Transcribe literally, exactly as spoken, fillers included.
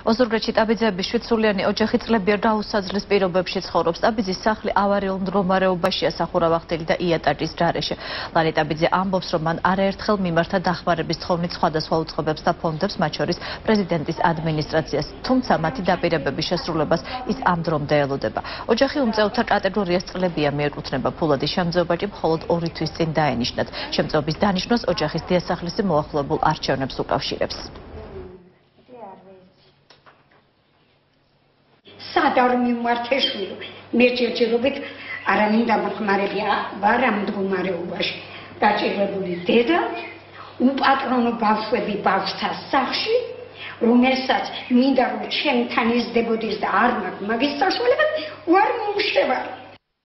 ოზურგრეთში ტაბიძეების შვიდსულიანი ოჯახი წლებია დაუსაძლეს პირობებში ცხოვრობს. ტაბიძის სახლი ავარიულ მდგომარეობაშია სახურავახტილი და იატაკის გარეშე. ლალი ტაბიძე ამბობს, რომ მან არაერთხელ მიმართა დახმარების თხოვნით სხვადასხვა უწყობებს და ფონდებს, მათ შორის პრეზიდენტის ადმინისტრაციას, თუმცა მათი დაპირებების შესრულებას ის ამ დრომდე ელოდება. ოჯახი უმწეოთა კატეგორიას წლებია მიეკუთვნება. ფულადის შემწეობა კი მხოლოდ ორი თვის წინ დაენიშნათ. შემწეობის დანიშვნას ოჯახის დიასახლისი მოახლოებულ არჩევნებს უკავშირებს. სადარ მიმართეშვილი მე ჯერჯერობით არამინდა მოხმარებია ვარ ამ მდგომარეობაში დაჭირებული დედა უპატრონო ბავშვები ბავშვთა სახლში რომელსაც მინდა რომ ჩემთან იზრდებოდეს და არ მაქვს მაგის საშუალება ვარ მუშევარ